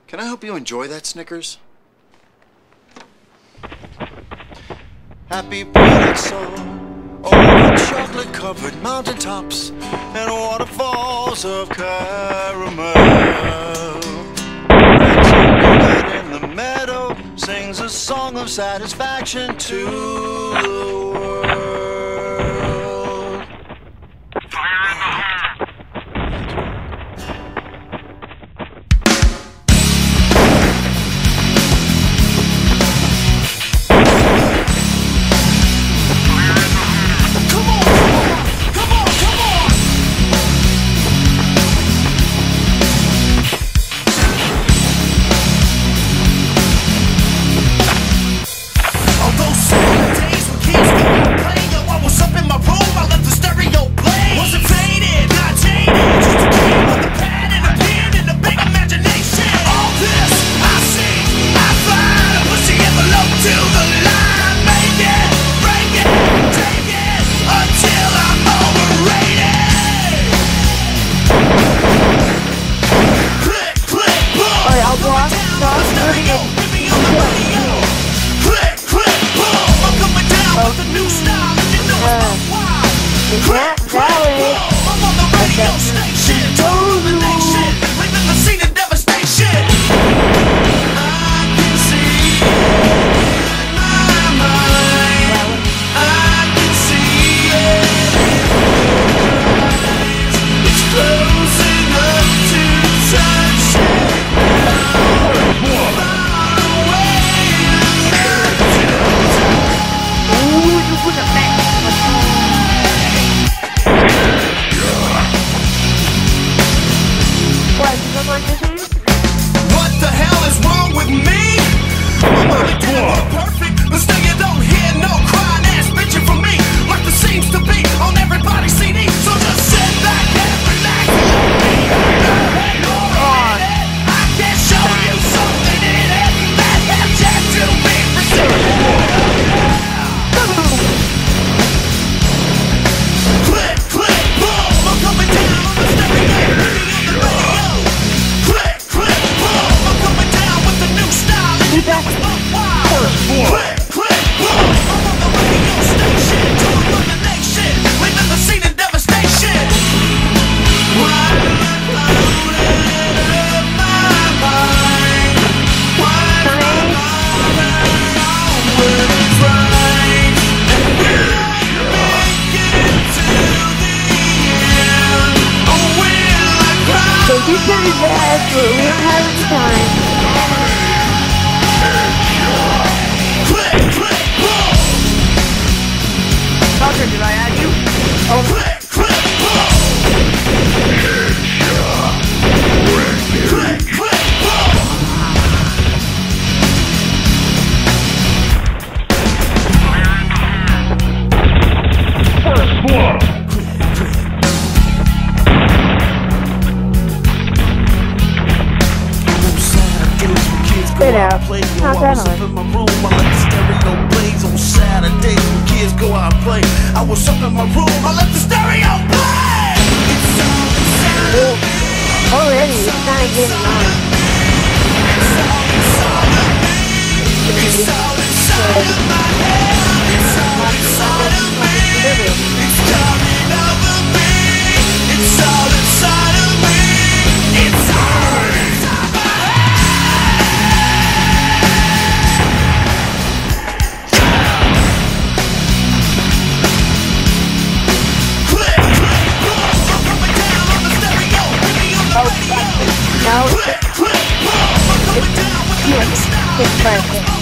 Can I help you enjoy that Snickers? Happy birthday song over chocolate-covered mountaintops and waterfalls of caramel. And in the meadow sings a song of satisfaction to the world. What the hell is wrong with me? I'm perfect, but still you don't hear no crying ass bitching from me like there seems to be on everybody's CD. So just sit back and relax. I can show you something in it that has yet to be received. Click, click, boom, I'm coming down on the stereo. This is bad, but we don't have any time. Doctor, did I add you? Oh. Get out. Not that hard. In my room, I let the stereo blaze on Saturdays when kids go out and play. I was up in my room, I let the stereo play. It's all inside of me. Already, it's kind of getting on. It's all inside of me. It's all inside of my head. It's all inside of me. It's coming over me. It's all inside of me. It's all inside my head. No, it's perfect.